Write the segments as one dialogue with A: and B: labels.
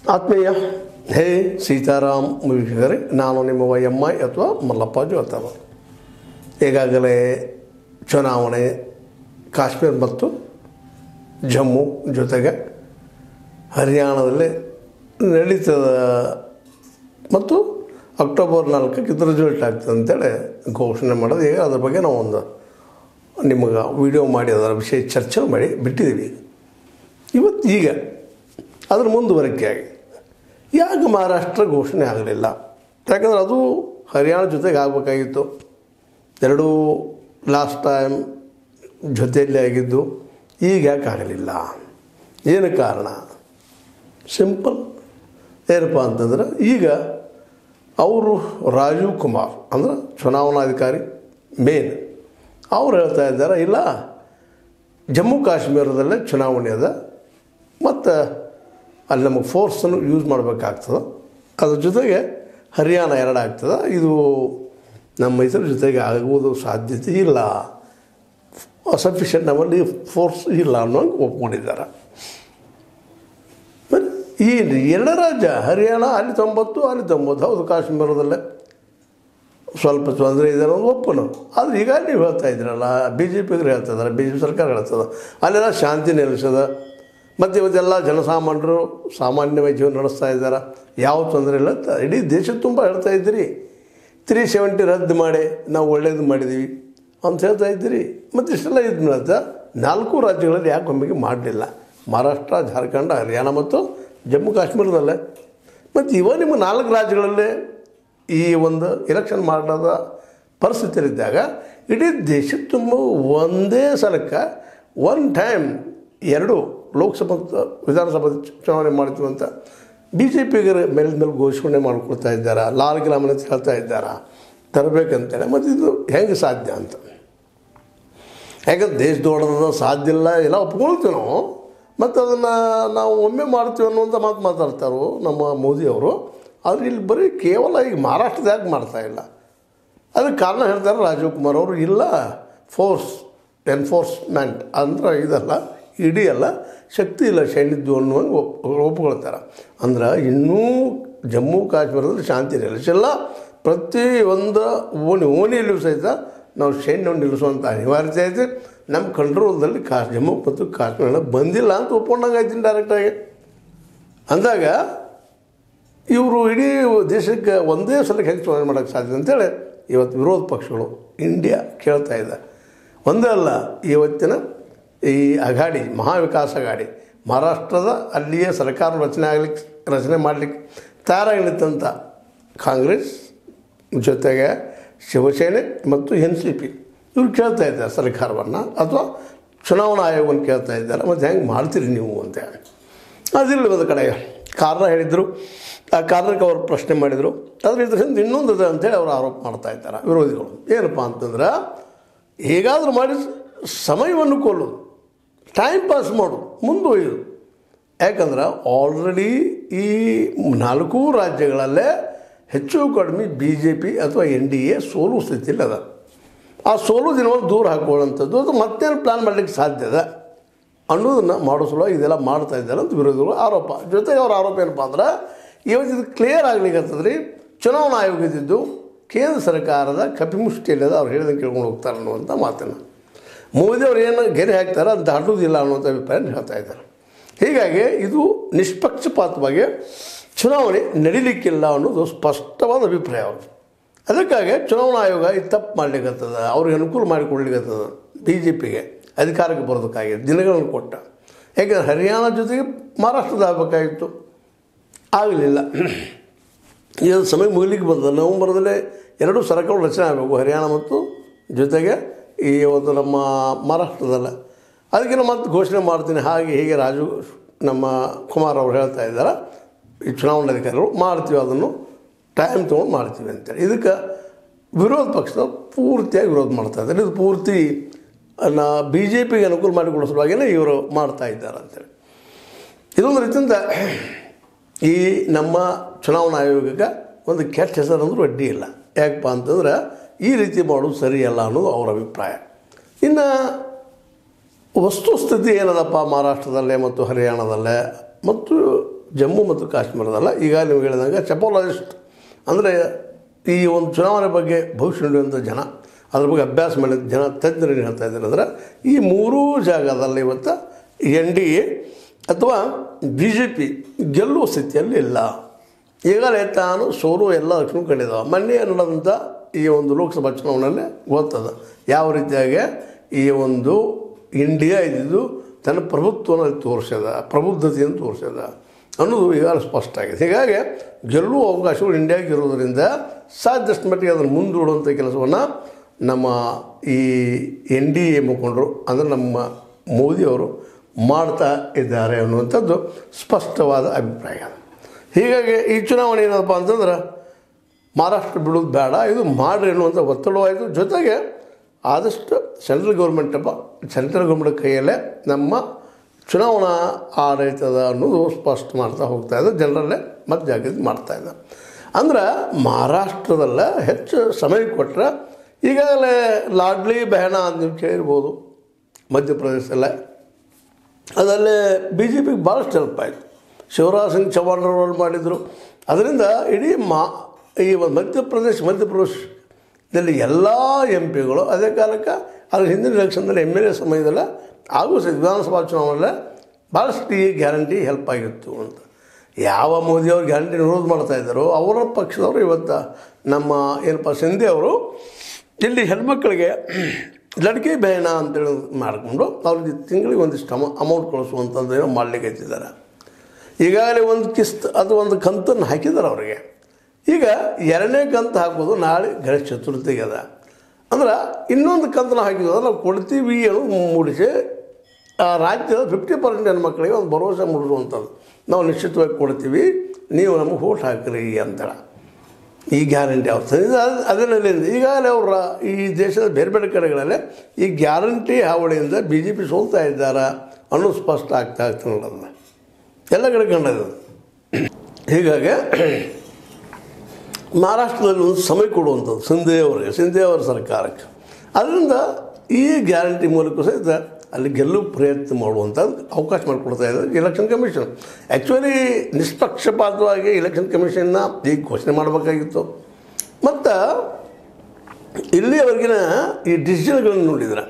A: ಆತ್ಮೀಯ ಹೇ ಸೀತಾರಾಮ್ ವೀಕ್ಷಕರೇ, ನಾನು ನಿಮ್ಮ YMI ಅಥವಾ ಮಲ್ಲಪ್ಪ ಜೋತವ. ಈಗಾಗಲೇ ಚುನಾವಣೆ ಕಾಶ್ಮೀರ ಮತ್ತು ಜಮ್ಮು ಜೊತೆಗೆ ಹರಿಯಾಣದಲ್ಲಿ ನಡೀತದ ಮತ್ತು ಅಕ್ಟೋಬರ್ 4ಕ್ಕೆ ಇದರ ರಿಸಲ್ಟ್ ಆಗ್ತದೆ ಅಂತೇಳಿ ಘೋಷಣೆ ಮಾಡೋದು. ಈಗ ಅದ್ರ ಬಗ್ಗೆ ನಾವು ಒಂದು ನಿಮಗೆ ವಿಡಿಯೋ ಮಾಡಿ ಅದರ ವಿಷಯ ಚರ್ಚೆ ಮಾಡಿ ಬಿಟ್ಟಿದ್ದೀವಿ. ಇವತ್ತು ಈಗ ಅದ್ರ ಮುಂದುವರಿಕೆ ಆಗಿ ಯಾಕೆ ಮಹಾರಾಷ್ಟ್ರ ಘೋಷಣೆ ಆಗಲಿಲ್ಲ? ಯಾಕಂದ್ರೆ ಅದು ಹರಿಯಾಣ ಜೊತೆಗೆ ಆಗಬೇಕಾಗಿತ್ತು. ಎರಡೂ ಲಾಸ್ಟ್ ಟೈಮ್ ಜೊತೆಯಲ್ಲಿ ಆಗಿದ್ದು. ಈಗ ಯಾಕೆ ಆಗಲಿಲ್ಲ? ಏನು ಕಾರಣ? ಸಿಂಪಲ್ ಏನಪ್ಪ ಅಂತಂದ್ರೆ, ಈಗ ಅವರು ರಾಜೀವ್ ಕುಮಾರ್ ಅಂದ್ರೆ ಚುನಾವಣಾಧಿಕಾರಿ ಮೇನ್ ಅವ್ರು ಹೇಳ್ತಾ ಇದ್ದಾರೆ, ಇಲ್ಲ ಜಮ್ಮು ಕಾಶ್ಮೀರದಲ್ಲೇ ಚುನಾವಣೆ ಅದ ಮತ್ತು ಅಲ್ಲಿ ನಮಗೆ ಫೋರ್ಸನ್ನು ಯೂಸ್ ಮಾಡಬೇಕಾಗ್ತದೆ. ಅದ್ರ ಜೊತೆಗೆ ಹರಿಯಾಣ ಎರಡು ಆಗ್ತದೆ. ಇದು ನಮ್ಮ ಮೈಸೂರು ಜೊತೆಗೆ ಆಗುವುದು ಸಾಧ್ಯತೆ ಇಲ್ಲ, ಸಫಿಷಿಯೆಂಟ್ ನಮ್ಮಲ್ಲಿ ಫೋರ್ಸ್ ಇಲ್ಲ ಅನ್ನೋಂಗೆ ಒಪ್ಕೊಂಡಿದ್ದಾರೆ. ಈ ಎರಡು ರಾಜ್ಯ ಹರಿಯಾಣ ಅಲ್ಲಿ 90 ಅಲ್ಲಿ 90, ಹೌದು ಕಾಶ್ಮೀರದಲ್ಲೇ ಸ್ವಲ್ಪ ತೊಂದರೆ ಇದೆ ಅನ್ನೋದು ಒಪ್ಪನು. ಆದರೆ ಈಗ ನೀವು ಹೇಳ್ತಾ ಇದ್ದೀರಲ್ಲ, BJPಗೆ ಹೇಳ್ತಿದ್ದಾರೆ, BJP ಸರ್ಕಾರ ಹೇಳ್ತದೆ ಅಲ್ಲೆಲ್ಲ ಶಾಂತಿ ನೆಲೆಸದ ಮತ್ತು ಇವತ್ತೆಲ್ಲ ಜನಸಾಮಾನ್ಯರು ಸಾಮಾನ್ಯವಾಗಿ ಜೀವನ ನಡೆಸ್ತಾ ಇದ್ದಾರೆ, ಯಾವ ತೊಂದರೆ ಇಲ್ಲ ಅಂತ ಇಡೀ ದೇಶದ ತುಂಬ ಹೇಳ್ತಾ ಇದ್ದೀರಿ. 370 ರದ್ದು ಮಾಡಿ ನಾವು ಒಳ್ಳೇದು ಮಾಡಿದ್ದೀವಿ ಅಂತ ಹೇಳ್ತಾ ಇದ್ದೀರಿ. ಮತ್ತು ಇಷ್ಟೆಲ್ಲ ಇದು ಅಂತ 4 ರಾಜ್ಯಗಳಲ್ಲಿ ಯಾಕೆ ಒಮ್ಮೆಗೆ ಮಾಡಲಿಲ್ಲ? ಮಹಾರಾಷ್ಟ್ರ, ಜಾರ್ಖಂಡ್, ಹರಿಯಾಣ ಮತ್ತು ಜಮ್ಮು ಕಾಶ್ಮೀರದಲ್ಲೇ. ಮತ್ತು ನಿಮ್ಮ 4 ರಾಜ್ಯಗಳಲ್ಲೇ ಈ ಒಂದು ಎಲೆಕ್ಷನ್ ಮಾಡೋದ ಪರಿಸ್ಥಿತಿಯಲ್ಲಿದ್ದಾಗ ಇಡೀ ದೇಶದ ತುಂಬ ಒಂದೇ ಸಲಕ್ಕೆ ಒನ್ ಟೈಮ್ 2 ಲೋಕಸಭಾ ವಿಧಾನಸಭಾ ಚುನಾವಣೆ ಮಾಡ್ತೀವಿ ಅಂತ BJPಗೆ ಮೇಲೆ ಘೋಷಣೆ ಮಾಡ್ಕೊಳ್ತಾ ಇದ್ದಾರೆ. ಲಾಲ್ ಕಿಲಾಮನ್ ಅಂತ ಹೇಳ್ತಾ ಇದ್ದಾರೆ ತರಬೇಕಂತೇಳಿ. ಮತ್ತು ಇದು ಹೆಂಗೆ ಸಾಧ್ಯ ಅಂತ? ಯಾಕಂದ್ರೆ ದೇಶದೊಳದ ಸಾಧ್ಯ ಇಲ್ಲ, ಎಲ್ಲ ಒಪ್ಕೊಳ್ತೀವಿ ನಾವು, ಮತ್ತು ಅದನ್ನು ನಾವು ಒಮ್ಮೆ ಮಾಡ್ತೀವಿ ಅನ್ನುವಂಥ ಮಾತು ಮಾತಾಡ್ತಾರೋ ನಮ್ಮ ಮೋದಿಯವರು. ಆದರೆ ಇಲ್ಲಿ ಬರೀ ಕೇವಲ ಈಗ ಮಹಾರಾಷ್ಟ್ರದಾಗ ಮಾಡ್ತಾಯಿಲ್ಲ. ಅದಕ್ಕೆ ಕಾರಣ ಹೇಳ್ತಾರೆ ರಾಜೀವ್ ಕುಮಾರ್ ಅವರು, ಇಲ್ಲ ಎನ್ಫೋರ್ಸ್ಮೆಂಟ್ ಅಂದ್ರೆ ಇದಲ್ಲ, ಇಡೀ ಅಲ್ಲ, ಶಕ್ತಿ ಇಲ್ಲ ಸೈನ್ಯದ್ದು ಅನ್ನುವಂಗೆ ಒಪ್ಕೊಳ್ತಾರೆ. ಅಂದ್ರೆ ಇನ್ನೂ ಜಮ್ಮು ಕಾಶ್ಮೀರದಲ್ಲಿ ಶಾಂತಿ ನೆಲೆಸಿಲ್ಲ. ಪ್ರತಿಯೊಂದು ಓಣಿಯಲ್ಲೂ ಸಹಿತ ನಾವು ಸೈನ್ಯವನ್ನು ನಿಲ್ಲಿಸುವಂಥ ಅನಿವಾರ್ಯತೆ ಐತೆ. ನಮ್ಮ ಕಂಟ್ರೋಲ್ದಲ್ಲಿ ಜಮ್ಮು ಮತ್ತು ಕಾಶ್ಮೀರ ಬಂದಿಲ್ಲ ಅಂತ ಒಪ್ಕೊಂಡಂಗೆ ಆಯ್ತೀನಿ ಡೈರೆಕ್ಟಾಗಿ. ಅಂದಾಗ ಇವರು ಇಡೀ ದೇಶಕ್ಕೆ ಒಂದೇ ಸಲಕ್ಕೆ ಹೆಂಗೆ ಚುನಾವಣೆ ಮಾಡೋಕ್ಕೆ ಸಾಧ್ಯ ಅಂತೇಳಿ ಇವತ್ತು ವಿರೋಧ ಪಕ್ಷಗಳು ಇಂಡಿಯಾ ಕೇಳ್ತಾ ಇದೆ. ಒಂದೇ ಅಲ್ಲ, ಇವತ್ತಿನ ಈ ಅಘಾಡಿ, ಮಹಾವಿಕಾಸ್ ಅಘಾಡಿ ಮಹಾರಾಷ್ಟ್ರದ ಅಲ್ಲಿಯೇ ಸರ್ಕಾರ ರಚನೆ ಮಾಡಲಿಕ್ಕೆ ತಯಾರಾಗಿ ನಿಂತಂಥ ಕಾಂಗ್ರೆಸ್ ಜೊತೆಗೆ ಶಿವಸೇನೆ ಮತ್ತು NCP ಇವ್ರು ಕೇಳ್ತಾ ಇದ್ದಾರೆ ಸರ್ಕಾರವನ್ನು ಅಥವಾ ಚುನಾವಣಾ ಆಯೋಗವನ್ನು ಕೇಳ್ತಾ ಇದ್ದಾರೆ, ಮತ್ತು ಹೆಂಗೆ ಮಾಡ್ತೀರಿ ನೀವು ಅಂತ. ಅದಿಲ್ಲ ಒಂದು ಕಡೆ ಕಾರಣ ಹೇಳಿದರು. ಆ ಕಾರಣಕ್ಕೆ ಅವರು ಪ್ರಶ್ನೆ ಮಾಡಿದರು. ಅದ್ರ ಇದರಿಂದ ಇನ್ನೊಂದು ಇದೆ ಅಂತೇಳಿ ಅವರು ಆರೋಪ ಮಾಡ್ತಾ ಇದ್ದಾರೆ ವಿರೋಧಿಗಳು. ಏನಪ್ಪ ಅಂತಂದ್ರೆ, ಹೇಗಾದರೂ ಮಾಡಿ ಸಮಯವನ್ನು ಕೊಲ್ಲೋದು, ಟೈಮ್ ಪಾಸ್ ಮಾಡೋದು, ಮುಂದುವರಿಯೋದು. ಯಾಕಂದ್ರೆ ಆಲ್ರೆಡಿ ಈ 4 ರಾಜ್ಯಗಳಲ್ಲೇ ಹೆಚ್ಚು ಕಡಿಮೆ BJP ಅಥವಾ NDA ಸೋಲು ಸ್ಥಿತಿಯಲ್ಲಿ ಅದ. ಆ ಸೋಲು ದಿನವನ್ನು ದೂರ ಹಾಕೊಳ್ಳುವಂಥದ್ದು ಅದು ಮತ್ತೇನು ಪ್ಲ್ಯಾನ್ ಮಾಡಲಿಕ್ಕೆ ಸಾಧ್ಯ ಇದೆ ಅನ್ನೋದನ್ನು ಮಾಡೋ ಸಲುವಾಗಿ ಇದೆಲ್ಲ ಮಾಡ್ತಾ ಇದ್ದಾರೆ ಅಂತ ವಿರೋಧಿಗಳು ಆರೋಪ. ಜೊತೆಗೆ ಅವ್ರ ಆರೋಪ ಏನಪ್ಪ ಅಂದ್ರೆ, ಇವತ್ತು ಇದು ಕ್ಲಿಯರ್ ಆಗ್ಲಿಕ್ಕತ್ತದ್ರಿ, ಚುನಾವಣಾ ಆಯೋಗ ಇದ್ದಿದ್ದು ಕೇಂದ್ರ ಸರ್ಕಾರದ ಕಪಿಮುಷ್ಟಿಯಲ್ಲದ ಅವ್ರು ಹೇಳಿದಂಗೆ ಕೇಳ್ಕೊಂಡು ಹೋಗ್ತಾರೆ ಅನ್ನುವಂಥ ಮಾತನ್ನು ಮೋದಿ ಅವ್ರು ಏನು ಗೆರೆ ಹಾಕ್ತಾರೆ ಅದು ದಾಟುವುದಿಲ್ಲ ಅನ್ನುವಂಥ ಅಭಿಪ್ರಾಯ ಹೇಳ್ತಾ ಇದ್ದಾರೆ. ಹೀಗಾಗಿ ಇದು ನಿಷ್ಪಕ್ಷಪಾತವಾಗಿ ಚುನಾವಣೆ ನಡೀಲಿಕ್ಕಿಲ್ಲ ಅನ್ನೋದು ಸ್ಪಷ್ಟವಾದ ಅಭಿಪ್ರಾಯ ಅವರು. ಅದಕ್ಕಾಗಿ ಚುನಾವಣಾ ಆಯೋಗ ಇದು ತಪ್ಪು ಮಾಡಲಿಕ್ಕತ್ತದ, ಅವ್ರಿಗೆ ಅನುಕೂಲ ಮಾಡಿಕೊಡ್ಲಿಕ್ಕತ್ತದ BJPಗೆ ಅಧಿಕಾರಕ್ಕೆ ಬರೋದಕ್ಕಾಗಿ ದಿನಗಳನ್ನು ಕೊಟ್ಟ. ಯಾಕೆಂದರೆ ಹರಿಯಾಣ ಜೊತೆಗೆ ಮಹಾರಾಷ್ಟ್ರದ ಆಗಬೇಕಾಗಿತ್ತು, ಆಗಲಿಲ್ಲ. ಇದು ಸಮಯ ಮುಗಿಲಿಕ್ಕೆ ಬಂದ ನವಂಬರ್ದಲ್ಲೇ 2 ಸರ್ಕಾರಗಳು ರಚನೆ ಆಗಬೇಕು, ಹರಿಯಾಣ ಮತ್ತು ಜೊತೆಗೆ ಈ ಒಂದು ನಮ್ಮ ಮಹಾರಾಷ್ಟ್ರದಲ್ಲ. ಅದಕ್ಕೆ ಮತ್ತೆ ಘೋಷಣೆ ಮಾಡ್ತೀನಿ ಹಾಗೆ ಹೀಗೆ ನಮ್ಮ ಕುಮಾರ್ ಅವರು ಹೇಳ್ತಾ ಇದ್ದಾರೆ, ಈ ಚುನಾವಣಾಧಿಕಾರಿಗಳು ಮಾಡ್ತೀವಿ, ಅದನ್ನು ಟೈಮ್ ತೊಗೊಂಡು ಮಾಡ್ತೀವಿ ಅಂತೇಳಿ. ಇದಕ್ಕೆ ವಿರೋಧ ಪಕ್ಷದ ಪೂರ್ತಿಯಾಗಿ ವಿರೋಧ ಮಾಡ್ತಾ ಇದ್ದಾರೆ. ಇದು ಪೂರ್ತಿ BJPಗೆ ಅನುಕೂಲ ಮಾಡಿಕೊಡೋ ಸಲುವಾಗಿಯೇ ಇವರು ಮಾಡ್ತಾ ಇದ್ದಾರೆ ಅಂತೇಳಿ. ಇದೊಂದು ರೀತಿಯಿಂದ ಈ ನಮ್ಮ ಚುನಾವಣಾ ಆಯೋಗಕ್ಕೆ ಒಂದು ಕೆಟ್ಟ ಹೆಸರು ಅಂದರೂ ಅಡ್ಡಿ ಇಲ್ಲ. ಯಾಕಪ್ಪ ಅಂತಂದ್ರೆ ಈ ರೀತಿ ಮಾಡೋದು ಸರಿಯಲ್ಲ ಅನ್ನೋದು ಅವರ ಅಭಿಪ್ರಾಯ. ಇನ್ನು ವಸ್ತುಸ್ಥಿತಿ ಏನದಪ್ಪ ಮಹಾರಾಷ್ಟ್ರದಲ್ಲೇ ಮತ್ತು ಹರಿಯಾಣದಲ್ಲೇ ಮತ್ತು ಜಮ್ಮು ಮತ್ತು ಕಾಶ್ಮೀರದಲ್ಲ, ಈಗ ನೀವು ಹೇಳಿದಾಗ ಚೆಪಾಲಜಿಸ್ಟ್ ಅಂದರೆ ಈ ಒಂದು ಚುನಾವಣೆ ಬಗ್ಗೆ ಭವಿಷ್ಯ ನುಡಿಯುವಂಥ ಜನ, ಅದ್ರ ಬಗ್ಗೆ ಅಭ್ಯಾಸ ಮಾಡಿದ ಜನ, ತಜ್ಞರು ಏನು ಹೇಳ್ತಾ ಇದ್ದಾರೆ ಅಂದರೆ ಈ ಮೂರೂ ಜಾಗದಲ್ಲಿ ಇವತ್ತು NDA ಅಥವಾ BJP ಗೆಲ್ಲುವ ಸ್ಥಿತಿಯಲ್ಲಿ ಇಲ್ಲ. ಈಗಲೇ ತಾನು ಸೋಲು ಎಲ್ಲ ಲಕ್ಷಣ ಕಂಡಿದ್ದಾವೆ. ಮೊನ್ನೆ ನಡೆದಂಥ ಈ ಒಂದು ಲೋಕಸಭಾ ಚುನಾವಣೆಯಲ್ಲಿ ಗೊತ್ತದ ಯಾವ ರೀತಿಯಾಗಿ ಈ ಒಂದು ಇಂಡಿಯಾ ಇದ್ದಿದ್ದು ತನ್ನ ಪ್ರಭುತ್ವವನ್ನು ತೋರಿಸ್ಯದ, ಪ್ರಬುದ್ಧತೆಯನ್ನು ತೋರಿಸ್ಯದ ಅನ್ನೋದು ಈಗಾಗಲೇ ಸ್ಪಷ್ಟ ಆಗಿದೆ. ಹೀಗಾಗಿ ಗೆಲ್ಲುವ ಅವಕಾಶಗಳು ಇಂಡಿಯಾಗೆ ಇರೋದರಿಂದ ಸಾಧ್ಯಷ್ಟು ಮಟ್ಟಿಗೆ ಅದನ್ನು ಮುಂದೂಡುವಂಥ ಕೆಲಸವನ್ನು ನಮ್ಮ ಈ NDA ಮುಖಂಡರು ಅಂದರೆ ನಮ್ಮ ಮೋದಿಯವರು ಮಾಡ್ತಾ ಇದ್ದಾರೆ ಅನ್ನುವಂಥದ್ದು ಸ್ಪಷ್ಟವಾದ ಅಭಿಪ್ರಾಯ. ಹೀಗಾಗಿ ಈ ಚುನಾವಣೆ ಏನಪ್ಪ ಅಂತಂದ್ರೆ ಮಹಾರಾಷ್ಟ್ರ ಬಿಡೋದು ಬೇಡ, ಇದು ಮಾಡ್ರಿ ಅನ್ನುವಂಥ ಒತ್ತಡವಾಯಿತು. ಜೊತೆಗೆ ಆದಷ್ಟು ಸೆಂಟ್ರಲ್ ಗೌರ್ಮೆಂಟ್ ಕೈಯಲ್ಲೇ ನಮ್ಮ ಚುನಾವಣಾ ಆಡಳಿತದ ಅನ್ನೋದು ಸ್ಪಷ್ಟ ಮಾಡ್ತಾ ಹೋಗ್ತಾ ಇದೆ, ಜನರಲ್ಲೇ ಮತ್ತೆ ಜಾಗೃತಿ ಮಾಡ್ತಾಯಿದ್ದ. ಅಂದ್ರೆ ಮಹಾರಾಷ್ಟ್ರದಲ್ಲೇ ಹೆಚ್ಚು ಸಮಯ ಕೊಟ್ಟರೆ ಈಗಾಗಲೇ ಲಾಡ್ಲಿ ಬೆಹನಾ ಅಂತ ನೀವು ಕೇಳಿರ್ಬೋದು, ಮಧ್ಯಪ್ರದೇಶದಲ್ಲೇ ಅದಲ್ಲೇ BJPಗೆ ಭಾಳಷ್ಟು ಹೆಲ್ಪ್ ಆಯಿತು. ಶಿವರಾಜ್ ಸಿಂಗ್ ಚೌಹಾಣ್ರವರು ಮಾಡಿದರು. ಅದರಿಂದ ಇಡೀ ಈ ಒಂದು ಮಧ್ಯಪ್ರದೇಶದಲ್ಲಿ ಎಲ್ಲ MPಗಳು ಅದೇ ಕಾಲಕ್ಕೆ ಅದ್ರ ಹಿಂದಿನ ಎಲೆಕ್ಷನ್ದಲ್ಲಿ MLA ಸಮಯದಲ್ಲೇ ಹಾಗೂ ವಿಧಾನಸಭಾ ಚುನಾವಣೆಯಲ್ಲೇ ಭಾಳಷ್ಟು ಈ ಗ್ಯಾರಂಟಿ ಹೆಲ್ಪ್ ಆಗಿತ್ತು ಅಂತ. ಯಾವ ಮೋದಿಯವರು ಗ್ಯಾರಂಟಿ ವಿರೋಧ ಮಾಡ್ತಾಯಿದ್ದಾರೋ ಅವರ ಪಕ್ಷದವರು ಇವತ್ತು ನಮ್ಮ ಏನಪ್ಪ ಸಿಂಧೆ ಅವರು ಇಲ್ಲಿ ಹೆಣ್ಮಕ್ಳಿಗೆ ಲಡ್ಕಿ ಬೇಣ ಅಂತೇಳಿ ಮಾಡಿಕೊಂಡು ಅವ್ರಿಗೆ ತಿಂಗಳಿಗೆ ಒಂದಿಷ್ಟು ಅಮೌಂಟ್ ಕಳಿಸುವಂಥದ್ದು ಏನೋ ಮಾಡಲಿಕ್ಕೆ ಹಚ್ಚಿದ್ದಾರೆ. ಈಗಾಗಲೇ ಒಂದು ಕಿಸ್ತ್ ಅದು ಒಂದು ಕಂತನ್ನು ಹಾಕಿದ್ದಾರೆ ಅವರಿಗೆ. ಈಗ ಎರಡನೇ ಕಂತು ಹಾಕೋದು ನಾಳೆ ಗಣೇಶ ಚತುರ್ಥಿಗೆ ಅದ. ಅಂದ್ರೆ ಇನ್ನೊಂದು ಕಂತನ್ನು ಹಾಕಿದ್ರೆ ನಾವು ಕೊಡ್ತೀವಿ ಅನ್ನೋದು ಮೂಡಿಸಿ ರಾಜ್ಯದ 50% ಹೆಣ್ಮಕ್ಳಿಗೆ ಒಂದು ಭರವಸೆ ಮೂಡಿಸುವಂಥದ್ದು, ನಾವು ನಿಶ್ಚಿತವಾಗಿ ಕೊಡ್ತೀವಿ, ನೀವು ನಮಗೆ ವೋಟ್ ಹಾಕಿರಿ ಅಂತೇಳಿ ಈ ಗ್ಯಾರಂಟಿ ಅವ್ರು ತಂದಿದ್ದು. ಅದರಲ್ಲಿ ಈಗಾಗಲೇ ಅವರ ಈ ದೇಶದ ಬೇರೆ ಬೇರೆ ಕಡೆಗಳಲ್ಲಿ ಈ ಗ್ಯಾರಂಟಿ ಹಾವಳಿಯಿಂದ BJP ಸೋಲ್ತಾ ಇದ್ದಾರೆ ಅನ್ನೋದು ಸ್ಪಷ್ಟ ಆಗ್ತಾ ನೋಡೋದು ಎಲ್ಲ ಕಡೆ ಕಂಡದ್ದು. ಹೀಗಾಗಿ ಮಹಾರಾಷ್ಟ್ರದಲ್ಲಿ ಒಂದು ಸಮಯ ಕೊಡುವಂಥದ್ದು ಸಿಂಧೆ ಅವರ ಸರ್ಕಾರಕ್ಕೆ. ಅದರಿಂದ ಈ ಗ್ಯಾರಂಟಿ ಮೂಲಕ ಸಹಿತ ಅಲ್ಲಿ ಗೆಲ್ಲುವ ಪ್ರಯತ್ನ ಮಾಡುವಂಥದ್ದು ಅವಕಾಶ ಮಾಡಿಕೊಡ್ತಾ ಇದ್ದಾರೆ ಎಲೆಕ್ಷನ್ ಕಮಿಷನ್. ಆ್ಯಕ್ಚುಲಿ ನಿಷ್ಪಕ್ಷಪಾತವಾಗಿ ಎಲೆಕ್ಷನ್ ಕಮಿಷನ್ನ ಈಗ ಘೋಷಣೆ ಮಾಡಬೇಕಾಗಿತ್ತು. ಮತ್ತು ಇಲ್ಲಿಯವರೆಗಿನ ಈ ಡಿಸಿಷನ್ಗಳನ್ನು ನೋಡಿದ್ರೆ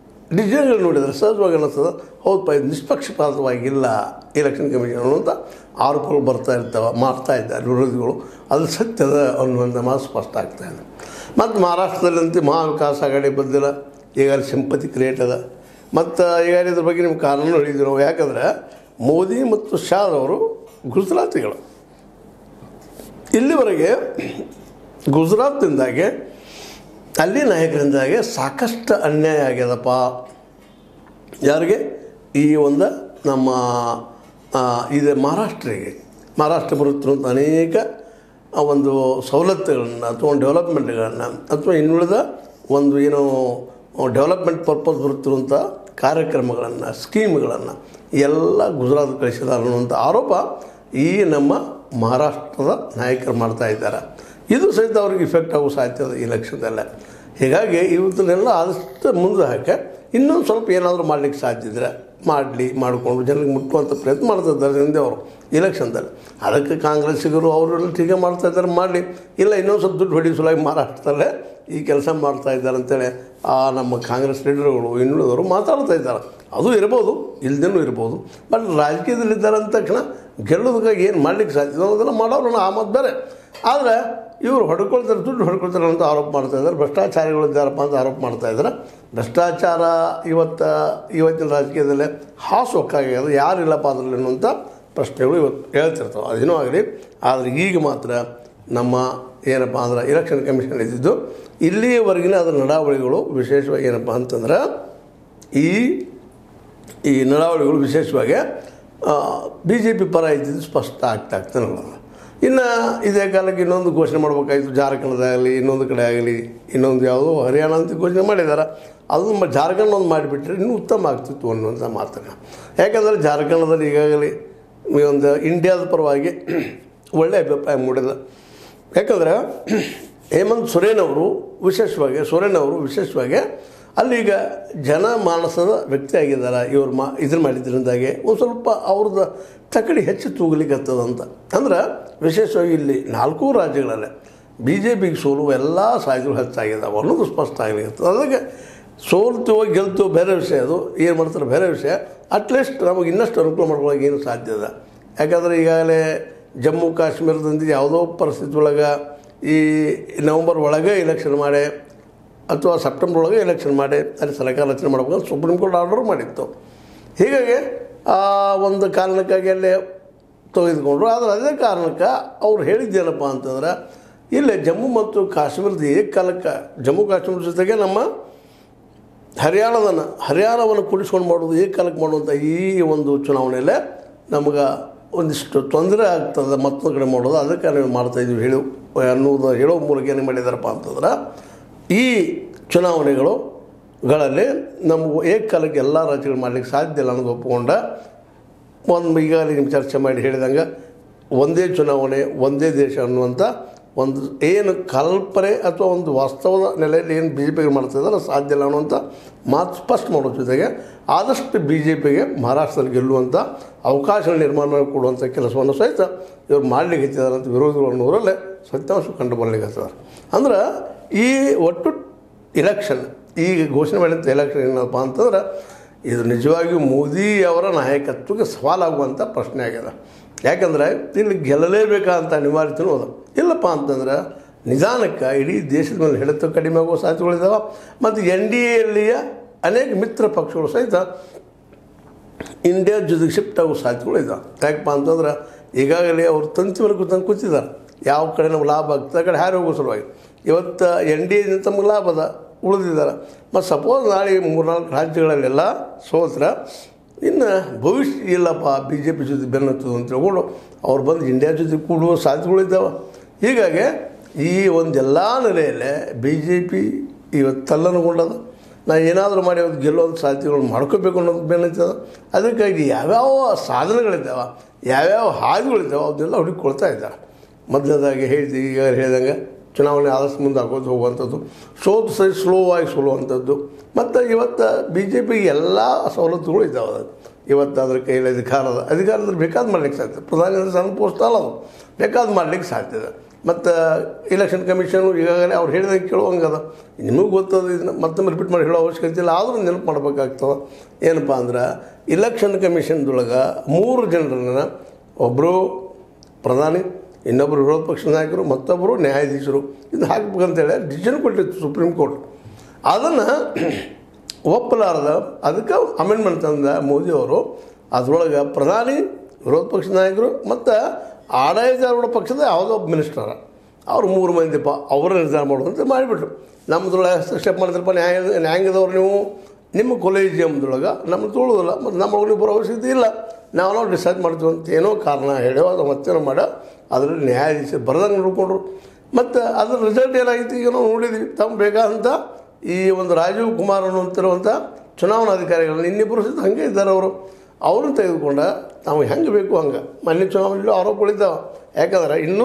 A: ಸಹಜವಾಗಿ ಅನ್ನಿಸ್ತದೆ, ಹೌದಪ್ಪ ಇದು ನಿಷ್ಪಕ್ಷಪಾತವಾಗಿಲ್ಲ ಎಲೆಕ್ಷನ್ ಕಮಿಷನ್ ಅನ್ನುವಂಥ ಆರೋಪಗಳು ಮಾಡ್ತಾ ಇದ್ದಾರೆ ವಿರೋಧಿಗಳು. ಅದು ಸತ್ಯದ ಅನ್ನುವಂಥ ಮಾತು ಸ್ಪಷ್ಟ ಆಗ್ತಾಯಿದೆ. ಮತ್ತು ಮಹಾರಾಷ್ಟ್ರದಲ್ಲಂತೂ ಮಹಾವಿಕಾಸ್ ಆಘಾಡಿ ಬಂದಿಲ್ಲ, ಈಗಾಗಲೇ ಸಿಂಪತಿ ಕ್ರಿಯೇಟ್ ಅದ. ಮತ್ತು ಈಗಾಗಲೇ ಇದ್ರ ಬಗ್ಗೆ ನಿಮ್ಗೆ ಕಾರಣ ಹೇಳಿದ್ವಿ ನಾವು. ಯಾಕಂದರೆ ಮೋದಿ ಮತ್ತು ಶಾ ಅವರು ಗುಜರಾತಿಗಳು. ಇಲ್ಲಿವರೆಗೆ ಗುಜರಾತ್ನಿಂದಾಗೆ ಅಲ್ಲಿ ನಾಯಕರಿಂದಾಗೆ ಸಾಕಷ್ಟು ಅನ್ಯಾಯ ಆಗ್ಯದಪ್ಪ. ಯಾರಿಗೆ? ಈ ಒಂದು ನಮ್ಮ ಇದೆ ಮಹಾರಾಷ್ಟ್ರ ಬರುತ್ತಿರುವಂಥ ಅನೇಕ ಒಂದು ಸವಲತ್ತುಗಳನ್ನು ಅಥವಾ ಡೆವಲಪ್ಮೆಂಟ್ಗಳನ್ನು ಅಥವಾ ಇನ್ನುಳಿದ ಒಂದು ಏನೋ ಡೆವಲಪ್ಮೆಂಟ್ ಪರ್ಪಸ್ ಬರುತ್ತಿರುವಂಥ ಕಾರ್ಯಕ್ರಮಗಳನ್ನು, ಸ್ಕೀಮ್ಗಳನ್ನು ಎಲ್ಲ ಗುಜರಾತ್ ಕಳಿಸಿದ್ದಾರೆ ಅನ್ನುವಂಥ ಆರೋಪ ಈ ನಮ್ಮ ಮಹಾರಾಷ್ಟ್ರದ ನಾಯಕರು ಮಾಡ್ತಾ ಇದ್ದಾರೆ. ಇದು ಸಹಿತ ಅವ್ರಿಗೆ ಇಫೆಕ್ಟ್ ಆಗೋ ಸಾಧ್ಯತೆ ಎಲೆಕ್ಷನ್ದಲ್ಲೇ. ಹೀಗಾಗಿ ಇವತ್ತನ್ನೆಲ್ಲ ಆದಷ್ಟು ಮುಂದೆ ಹಾಕಿ ಇನ್ನೊಂದು ಸ್ವಲ್ಪ ಏನಾದರೂ ಮಾಡಲಿಕ್ಕೆ ಸಾಧ್ಯ ಇದ್ದರೆ ಮಾಡಿಕೊಂಡು ಜನರಿಗೆ ಮುಟ್ಟುವಂಥ ಪ್ರಯತ್ನ ಮಾಡ್ತಾಯಿದ್ದಾರೆ ಹಿಂದೆ ಅವರು ಎಲೆಕ್ಷನ್ದಲ್ಲಿ. ಅದಕ್ಕೆ ಕಾಂಗ್ರೆಸ್ಸಿಗರು ಅವರೆಲ್ಲ ಟೀಕೆ ಮಾಡ್ತಾಯಿದ್ದಾರೆ, ಮಾಡಲಿ, ಇಲ್ಲ ಇನ್ನೊಂದು ಸ್ವಲ್ಪ ದುಡ್ಡು ಹೊಡಿಸಲಾಗಿ ಮಹಾರಾಷ್ಟ್ರದಲ್ಲೇ ಈ ಕೆಲಸ ಮಾಡ್ತಾಯಿದ್ದಾರೆ ಅಂತೇಳಿ ನಮ್ಮ ಕಾಂಗ್ರೆಸ್ ಲೀಡರ್ಗಳು ಇನ್ನುಳಿದವರು ಮಾತಾಡ್ತಾ ಇದ್ದಾರೆ. ಅದು ಇರ್ಬೋದು, ಇಲ್ದೇನೂ ಇರ್ಬೋದು. ಬಟ್ ರಾಜಕೀಯದಲ್ಲಿದ್ದಾರೆ ಅಂದ ತಕ್ಷಣ ಗೆಲ್ಲೋದಕ್ಕಾಗಿ ಏನು ಮಾಡಲಿಕ್ಕೆ ಸಾಧ್ಯ ಅನ್ನೋದೆಲ್ಲ ಮಾಡೋರು ಆ ಮಾತು ಬೇರೆ. ಆದರೆ ಇವರು ದುಡ್ಡು ಹೊಡ್ಕೊಳ್ತಾರೆ ಅಂತ ಆರೋಪ ಮಾಡ್ತಾಯಿದ್ದಾರೆ. ಭ್ರಷ್ಟಾಚಾರಿಗಳಿದ್ದಾರಪ್ಪ ಅಂತ ಆರೋಪ ಮಾಡ್ತಾಯಿದ್ದಾರೆ. ಭ್ರಷ್ಟಾಚಾರ ಇವತ್ತಿನ ರಾಜಕೀಯದಲ್ಲೇ ಹಾಸೊಕ್ಕಾಗ್ಯದ, ಯಾರಿಲ್ಲಪ್ಪ ಅದರಲ್ಲಿ ಅನ್ನುವಂಥ ಪ್ರಶ್ನೆಗಳು ಇವತ್ತು ಹೇಳ್ತಿರ್ತಾವೆ. ಅದೇನೋ ಆಗಲಿ, ಆದರೆ ಈಗ ಮಾತ್ರ ನಮ್ಮ ಏನಪ್ಪ ಅಂದ್ರೆ ಎಲೆಕ್ಷನ್ ಕಮಿಷನ್ ಇದ್ದಿದ್ದು ಇಲ್ಲಿಯವರೆಗಿನ ಅದರ ನಡಾವಳಿಗಳು ವಿಶೇಷವಾಗಿ ಏನಪ್ಪ ಅಂತಂದ್ರೆ ಈ ನಡಾವಳಿಗಳು ವಿಶೇಷವಾಗಿ BJP ಪರ ಇದ್ದಿದ್ದು ಸ್ಪಷ್ಟ ಆಗ್ತಾ ನೋಡೋದು. ಇನ್ನು ಇದೇ ಕಾಲಕ್ಕೆ ಇನ್ನೊಂದು ಘೋಷಣೆ ಮಾಡಬೇಕಾಗಿತ್ತು, ಜಾರ್ಖಂಡದಾಗಲಿ ಇನ್ನೊಂದು ಕಡೆ ಆಗಲಿ, ಇನ್ನೊಂದು ಯಾವುದೋ ಹರಿಯಾಣ ಅಂತ ಘೋಷಣೆ ಮಾಡಿದ್ದಾರೆ. ಅದು ಜಾರ್ಖಂಡ್ ಒಂದು ಮಾಡಿಬಿಟ್ರೆ ಇನ್ನೂ ಉತ್ತಮ ಆಗ್ತಿತ್ತು ಅನ್ನುವಂಥ ಮಾತನ್ನು. ಯಾಕಂದರೆ ಜಾರ್ಖಂಡದಲ್ಲಿ ಈಗಾಗಲೇ ಒಂದು ಇಂಡಿಯಾದ ಪರವಾಗಿ ಒಳ್ಳೆಯ ಅಭಿಪ್ರಾಯ ಮೂಡಿದೆ. ಯಾಕಂದರೆ ಹೇಮಂತ್ ಸೊರೇನ್ ಅವರು ವಿಶೇಷವಾಗಿ ಅಲ್ಲೀಗ ಜನಮಾನಸದ ವ್ಯಕ್ತಿ ಆಗಿದ್ದಾರೆ ಇವ್ರು ಇದನ್ನು ಮಾಡಿದ್ರಿಂದಾಗೆ ಒಂದು ಸ್ವಲ್ಪ ಅವ್ರದ್ದು ತಕಡಿ ಹೆಚ್ಚು ತೂಗಲಿಕ್ಕತ್ತದಂತ. ಅಂದ್ರೆ ವಿಶೇಷವಾಗಿ ಇಲ್ಲಿ 4 ರಾಜ್ಯಗಳಲ್ಲೇ ಬಿ ಜೆ ಪಿಗೆ ಸೋಲು ಎಲ್ಲ ಸಾಧ್ಯಗಳು ಹೆಚ್ಚಾಗಿದ್ದಾವೆ ಅನ್ನೋದು ಸ್ಪಷ್ಟ ಆಗಲಿಕ್ಕೆ. ಅದಕ್ಕೆ ಸೋಲ್ತು ಗೆಲ್ತು ಬೇರೆ ವಿಷಯ, ಅದು ಏನು ಮಾಡ್ತಾರೆ ಬೇರೆ ವಿಷಯ. ಅಟ್ಲೀಸ್ಟ್ ನಮಗೆ ಇನ್ನಷ್ಟು ಅನುಕೂಲ ಮಾಡ್ಕೊಳ್ಳೋಕೆ ಏನು ಸಾಧ್ಯ ಇದೆ. ಯಾಕಂದರೆ ಈಗಾಗಲೇ ಜಮ್ಮು ಕಾಶ್ಮೀರದಿಂದ ಯಾವುದೋ ಪರಿಸ್ಥಿತಿ ಒಳಗೆ ಈ ನವಂಬರ್ ಒಳಗೆ ಎಲೆಕ್ಷನ್ ಮಾಡಿ ಅಥವಾ ಸೆಪ್ಟೆಂಬರ್ ಒಳಗೆ ಎಲೆಕ್ಷನ್ ಮಾಡಿ ಅಲ್ಲಿ ಸರ್ಕಾರ ರಚನೆ ಮಾಡ್ಬೇಕಂತ ಸುಪ್ರೀಂ ಕೋರ್ಟ್ ಆರ್ಡರ್ ಮಾಡಿತ್ತು. ಹೀಗಾಗಿ ಆ ಒಂದು ಕಾರಣಕ್ಕಾಗಿ ಅಲ್ಲೇ ತೆಗೆದುಕೊಂಡ್ರು. ಆದರೆ ಅದೇ ಕಾರಣಕ್ಕೆ ಅವ್ರು ಹೇಳಿದ್ದೇನಪ್ಪ ಅಂತಂದ್ರೆ ಇಲ್ಲೇ ಜಮ್ಮು ಮತ್ತು ಕಾಶ್ಮೀರದ ಏಕಕಾಲಕ್ಕೆ ಜಮ್ಮು ಕಾಶ್ಮೀರದ ಜೊತೆಗೆ ನಮ್ಮ ಹರಿಯಾಣವನ್ನು ಕೂಡಿಸ್ಕೊಂಡು ಮಾಡೋದು ಏಕಕಾಲಕ್ಕೆ ಮಾಡುವಂಥ ಈ ಒಂದು ಚುನಾವಣೆಯಲ್ಲೇ ನಮಗೆ ಒಂದಿಷ್ಟು ತೊಂದರೆ ಆಗ್ತದೆ ಮತ್ತೊಂದು ಕಡೆ ಮಾಡೋದು, ಅದಕ್ಕೆ ನಾವು ಮಾಡ್ತಾಯಿದ್ದೀವಿ ಹೇಳೋ ಮೂಲಕ ಏನು ಮಾಡಿದಾರಪ್ಪ ಅಂತಂದ್ರೆ ಈ ಚುನಾವಣೆಗಳಲ್ಲಿ ನಮಗೆ ಏಕಕಾಲಕ್ಕೆ ಎಲ್ಲ ರಾಜ್ಯಗಳು ಮಾಡಲಿಕ್ಕೆ ಸಾಧ್ಯ ಇಲ್ಲ ಅನ್ನೋದು ಒಪ್ಪಿಕೊಂಡ ಒಂದು ಈಗಾಗಲೇ ನಿಮ್ಗೆ ಚರ್ಚೆ ಮಾಡಿ ಹೇಳಿದಂಗೆ ಒಂದೇ ಚುನಾವಣೆ ಒಂದೇ ದೇಶ ಅನ್ನುವಂಥ ಒಂದು ಏನು ಕಲ್ಪನೆ ಅಥವಾ ಒಂದು ವಾಸ್ತವದ ನೆಲೆಯಲ್ಲಿ ಏನು ಬಿ ಜೆ ಪಿಗೆ ಮಾಡ್ತಾಯಿದ್ದಾರೆ ಸಾಧ್ಯ ಇಲ್ಲ ಅನ್ನುವಂಥ ಮಾತು ಸ್ಪಷ್ಟ ಮಾಡೋ ಜೊತೆಗೆ ಆದಷ್ಟು ಬಿ ಜೆ ಪಿಗೆ ಮಹಾರಾಷ್ಟ್ರದಲ್ಲಿ ಗೆಲ್ಲುವಂಥ ಅವಕಾಶ ನಿರ್ಮಾಣ ಕೊಡುವಂಥ ಕೆಲಸವನ್ನು ಸಹಿತ ಇವ್ರು ಮಾಡಲಿಕ್ಕೆ ಹತ್ತಿದ್ದಾರೆ ಅಂತ ವಿರೋಧಿಗಳು ಅನ್ನೋರಲ್ಲೇ ಸತ್ಯಾಂಶ ಕಂಡು ಬರ್ಲಿಕ್ಕೆ ಹತ್ತಿದ್ದಾರೆ. ಅಂದ್ರೆ ಈ ಒಟ್ಟು ಇಲೆಕ್ಷನ್ ಈಗ ಘೋಷಣೆ ಮಾಡಿದಂಥ ಎಲೆಕ್ಷನ್ ಏನಪ್ಪ ಅಂತಂದ್ರೆ ಇದು ನಿಜವಾಗಿಯೂ ಮೋದಿಯವರ ನಾಯಕತ್ವಕ್ಕೆ ಸವಾಲಾಗುವಂಥ ಪ್ರಶ್ನೆ ಆಗಿದೆ. ಯಾಕಂದರೆ ಇಲ್ಲಿ ಗೆಲ್ಲಲೇಬೇಕಂತ ಅನಿವಾರ್ಯತೆಯೂ ಅದ. ಇಲ್ಲಪ್ಪ ಅಂತಂದ್ರೆ ನಿಧಾನಕ್ಕೆ ಇಡೀ ದೇಶದ ಮೇಲೆ ಹಿಡಿತ ಕಡಿಮೆ ಆಗುವ ಸಾಧ್ಯತೆಗಳಿದ್ದಾವೆ. ಮತ್ತು ಎನ್ ಡಿ ಎಲ್ಲಿಯ ಅನೇಕ ಮಿತ್ರ ಪಕ್ಷಗಳು ಸಹಿತ ಇಂಡಿಯಾ ಜೊತೆಗೆ ಶಿಫ್ಟ್ ಆಗೋ ಸಾಧ್ಯತೆಗಳು ಇದ್ದಾವೆ. ಯಾಕಪ್ಪ ಅಂತಂದ್ರೆ ಈಗಾಗಲೇ ಅವರು ತಂತಿವರೆಗೂ ತಂದು ಕೂತಿದ್ದಾರೆ. ಯಾವ ಕಡೆ ನಮ್ಗೆ ಲಾಭ ಆಗ್ತದೆ ಆ ಕಡೆ ಹಾರಿ ಹೋಗೋ ಸಲುವಾಗಿ ಇವತ್ತು ಎನ್ ಡಿ ಎ ತಮಗೆ ಲಾಭದ ಉಳಿದಿದ್ದಾರೆ. ಮತ್ತು ಸಪೋಸ್ ನಾಳೆ 3-4 ರಾಜ್ಯಗಳಲ್ಲೆಲ್ಲ ಸೋತ್ರ ಇನ್ನು ಭವಿಷ್ಯ ಇಲ್ಲಪ್ಪ ಬಿ ಜೆ ಪಿ ಜೊತೆ ಬೆನ್ನತ್ತದು ಅಂತ ಹೇಳ್ಕೊಂಡು ಅವ್ರು ಬಂದು ಇಂಡಿಯಾ ಜೊತೆ ಕೂಡುವ ಸಾಧ್ಯತೆಗಳಿದ್ದಾವೆ. ಹೀಗಾಗಿ ಈ ಒಂದೆಲ್ಲ ನೆಲೆಯಲ್ಲೇ ಬಿ ಜೆ ಪಿ ಇವತ್ತು ತಲ್ಲನುಗೊಂಡದ. ನಾ ಏನಾದರೂ ಮಾಡಿ ಅವತ್ತು ಗೆಲ್ಲುವಂಥ ಸಾಧ್ಯತೆಗಳು ಮಾಡ್ಕೋಬೇಕು ಅನ್ನೋದು ಬೆನ್ನತ್ತದ. ಅದಕ್ಕಾಗಿ ಯಾವ್ಯಾವ ಸಾಧನೆಗಳಿದ್ದಾವೆ ಯಾವ್ಯಾವ ಹಾದಿಗಳಿದ್ದಾವೆ ಅದನ್ನೆಲ್ಲ ಹುಡುಕೊಳ್ತಾ ಇದ್ದಾರೆ. ಮೊದಲನೇದಾಗಿ ಈಗ ಹೇಳಿದಂಗೆ ಚುನಾವಣೆ ಆದಷ್ಟು ಮುಂದೆ ಹಾಕೋದು ಹೋಗುವಂಥದ್ದು, ಸೋತು ಸ್ಲೋ ಆಗಿ ಸೋಲುವಂಥದ್ದು. ಮತ್ತು ಇವತ್ತು ಬಿ ಜೆ ಪಿಗೆ ಎಲ್ಲ ಸವಲತ್ತುಗಳು ಇದ್ದಾವೆ. ಇವತ್ತು ಅದ್ರ ಕೈಯಲ್ಲಿ ಅಧಿಕಾರದಲ್ಲಿ ಬೇಕಾದ ಮಾಡ್ಲಿಕ್ಕೆ ಸಾಧ್ಯ. ಪ್ರಧಾನಿ ಅಂದರೆ ಸಣ್ಣ ಪೋಸ್ಟ್ ಅಲ್ಲ, ಅದು ಬೇಕಾದ ಮಾಡಲಿಕ್ಕೆ ಸಾಧ್ಯ ಇದೆ. ಮತ್ತು ಇಲೆಕ್ಷನ್ ಕಮಿಷನು ಈಗಾಗಲೇ ಅವ್ರು ಹೇಳಿದಂಗೆ ಕೇಳುವಂಗದ. ನಿಮಗೂ ಗೊತ್ತದ, ಇದನ್ನು ಮತ್ತೊಮ್ಮೆ ರಿಪೀಟ್ ಮಾಡಿ ಹೇಳೋ ಅವಶ್ಯಕತೆ ಇಲ್ಲ. ಆದರೂ ನೆನಪು ಮಾಡಬೇಕಾಗ್ತದೆ. ಏನಪ್ಪ ಅಂದ್ರೆ ಇಲೆಕ್ಷನ್ ಕಮಿಷನ್ದೊಳಗೆ 3 ಜನರನ್ನು, ಒಬ್ಬರು ಪ್ರಧಾನಿ, ಇನ್ನೊಬ್ಬರು ವಿರೋಧ ಪಕ್ಷದ ನಾಯಕರು, ಮತ್ತೊಬ್ಬರು ನ್ಯಾಯಾಧೀಶರು, ಇದು ಹಾಕ್ಬೇಕಂತೇಳಿ ಡಿಸಿಷನ್ ಕೊಟ್ಟಿತ್ತು ಸುಪ್ರೀಂ ಕೋರ್ಟ್. ಅದನ್ನು ಒಪ್ಪಲಾರದ ಅದಕ್ಕೆ ಅಮೆಂಡ್ಮೆಂಟ್ ತಂದ ಮೋದಿಯವರು. ಅದರೊಳಗೆ ಪ್ರಧಾನಿ, ವಿರೋಧ ಪಕ್ಷದ ನಾಯಕರು ಮತ್ತು ಆಡಳಿತಾರೂಢ ಪಕ್ಷದ ಯಾವುದೋ ಒಬ್ಬ ಮಿನಿಸ್ಟರ ಅವ್ರು 3 ಮಂದಿಪ್ಪ ಅವರ ನಿರ್ಧಾರ ಮಾಡುವಂತೆ ಮಾಡಿಬಿಟ್ರು. ನಮ್ಮದ್ರೊಳಗೆ ಹಸ್ತಕ್ಷೇಪ ಮಾಡಿದ್ರಪ್ಪ ನ್ಯಾಯಾಂಗದವ್ರು, ನೀವು ನಿಮ್ಮ ಕೊಲೇಜಿಯಮ್ದೊಳಗೆ ನಮ್ಮನ್ನು ತೊಳೋದಿಲ್ಲ ಮತ್ತು ನಮ್ಮೊಳಗೆ ನೀವು ಬರೋ ಅವಶ್ಯಕತೆ ಇಲ್ಲ, ನಾವು ಡಿಸೈಡ್ ಮಾಡ್ತೀವಿ ಅಂತ ಏನೋ ಕಾರಣ ಹೇಳೋ ಅದು ಮತ್ತೇನೋ ಮಾಡೋ ಅದರಲ್ಲಿ ನ್ಯಾಯಾಧೀಶರು ಬರೆದಂಗೆ ನೋಡಿಕೊಂಡ್ರು. ಮತ್ತು ಅದರ ರಿಸಲ್ಟ್ ಏನಾಗಿತ್ತು ಈಗ ನಾವು ನೋಡಿದ್ವಿ. ತಮ್ಮ ಬೇಕಾದಂಥ ಈ ಒಂದು ರಾಜೀವ್ ಕುಮಾರ್ ಅನ್ನುವಂತಿರುವಂಥ ಚುನಾವಣಾಧಿಕಾರಿಗಳನ್ನ ಇನ್ನಿಬ್ಬರು ಸಹಿತ ಹಾಗೆ ಇದ್ದಾರೆ. ಅವ್ರನ್ನ ತೆಗೆದುಕೊಂಡ ನಾವು ಹೆಂಗೆ ಬೇಕು ಹಂಗೆ ಮೊನ್ನೆ ಚುನಾವಣೆಯಲ್ಲೂ ಆರೋಪಗಳಿದ್ದಾವೆ. ಯಾಕಂದ್ರೆ ಇನ್ನೂ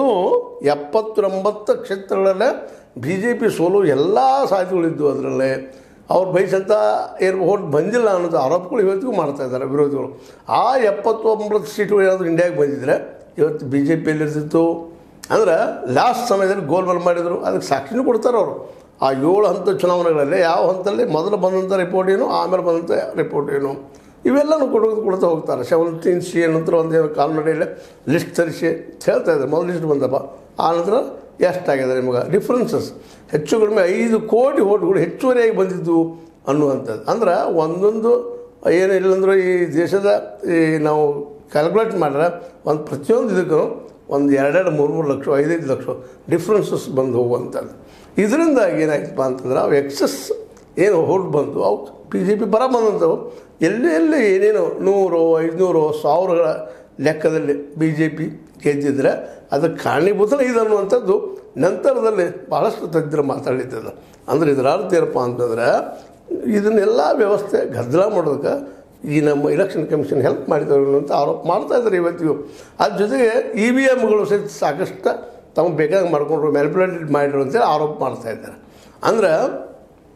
A: 70-80 ಕ್ಷೇತ್ರಗಳಲ್ಲೇ ಬಿ ಜೆ ಪಿ ಸೋಲು ಎಲ್ಲ ಸಾಧ್ಯತೆಗಳಿದ್ದು. ಅದರಲ್ಲೇ ಅವ್ರು ಬಯಸಂಥ ಓಟ್ ಬಂದಿಲ್ಲ ಅನ್ನೋದು ಆರೋಪಗಳು ಇವತ್ತಿಗೂ ಮಾಡ್ತಾಯಿದ್ದಾರೆ ವಿರೋಧಿಗಳು. ಆ 79 ಸೀಟುಗಳು ಏನಾದರೂ ಇಂಡಿಯಾಗೆ ಬಂದಿದ್ದರೆ ಇವತ್ತು ಬಿ ಜೆ ಪಿಯಲ್ಲಿರ್ತಿತ್ತು. ಅಂದ್ರೆ ಲಾಸ್ಟ್ ಸಮಯದಲ್ಲಿ ಗೋಲ್ಮಾಲ್ ಮಾಡಿದರು. ಅದಕ್ಕೆ ಸಾಕ್ಷಿನೂ ಕೊಡ್ತಾರೆ ಅವರು. ಆ 7 ಹಂತ ಚುನಾವಣೆಗಳಲ್ಲಿ ಯಾವ ಹಂತದಲ್ಲಿ ಮೊದಲು ಬಂದಂಥ ರಿಪೋರ್ಟ್ ಏನು, ಆಮೇಲೆ ಬಂದಂಥ ರಿಪೋರ್ಟ್ ಏನು, ಇವೆಲ್ಲನೂ ಕೊಡ್ತಾ ಹೋಗ್ತಾರೆ. 17 ಸಿ ನಂತರ ಒಂದೇನು ಕಾಲ್ನಡಿಯಲ್ಲಿ ಲಿಸ್ಟ್ ತರಿಸಿ ಹೇಳ್ತಾಯಿದ್ದಾರೆ. ಮೊದಲು ಲಿಸ್ಟ್ ಬಂದಪ್ಪ, ಆ ನಂತರ ಎಷ್ಟಾಗಿದೆ ನಿಮಗೆ ಡಿಫ್ರೆನ್ಸಸ್, ಹೆಚ್ಚು ಕಡಿಮೆ 5 ಕೋಟಿ ಓಟ್ಗಳು ಹೆಚ್ಚುವರಿಯಾಗಿ ಬಂದಿದ್ದು ಅನ್ನುವಂಥದ್ದು. ಅಂದ್ರೆ ಒಂದೊಂದು ಏನಿಲ್ಲಂದ್ರೆ ಈ ದೇಶದ ಈ ನಾವು ಕ್ಯಾಲ್ಕುಲೇಟ್ ಮಾಡಿದ್ರೆ ಒಂದು ಪ್ರತಿಯೊಂದು ಇದಕ್ಕೂ ಒಂದು 2-3 ಲಕ್ಷ 5-5 ಲಕ್ಷ ಡಿಫ್ರೆನ್ಸಸ್ ಬಂದು ಹೋಗುವಂಥದ್ದು. ಇದರಿಂದಾಗಿ ಏನಾಯ್ತಪ್ಪ ಅಂತಂದ್ರೆ ಅವು ಎಕ್ಸಸ್ ಏನು ಓಟ್ ಬಂತು ಅವು ಬಿ ಜೆ ಪಿ ಬರ ಬಂದಂಥವು ಎಲ್ಲಿ ಏನೇನು 100, 500, 1000ಗಳ ಲೆಕ್ಕದಲ್ಲಿ ಬಿ ಜೆ ಪಿ ಗೆದ್ದಿದ್ರೆ ಅದಕ್ಕೆ ಕಾರಣೀಭೂತನೇ ಇದು ಅನ್ನುವಂಥದ್ದು ನಂತರದಲ್ಲಿ ಭಾಳಷ್ಟು ತಜ್ಞರು ಮಾತಾಡಿದ್ದದು. ಅಂದರೆ ಇದರ ಅರ್ಥ ಏನಪ್ಪ ಅಂತಂದ್ರೆ ಇದನ್ನೆಲ್ಲ ವ್ಯವಸ್ಥೆ ಗದ್ದಲ ಮಾಡೋದಕ್ಕೆ ಈ ನಮ್ಮ ಇಲೆಕ್ಷನ್ ಕಮಿಷನ್ ಹೆಲ್ಪ್ ಮಾಡಿದವರು ಅಂತ ಆರೋಪ ಮಾಡ್ತಾಯಿದ್ದಾರೆ ಇವತ್ತಿಗೂ. ಅದ್ರ ಜೊತೆಗೆ EVMಗಳು ಸಹಿತ ಸಾಕಷ್ಟು ತಮಗೆ ಬೇಕಾಗಿ ಮಾಡಿಕೊಂಡ್ರು, ಮ್ಯಾನಿಪುಲೇಟೆಡ್ ಮಾಡಿದ್ರು ಅಂತೇಳಿ ಆರೋಪ ಮಾಡ್ತಾಯಿದ್ದಾರೆ. ಅಂದ್ರೆ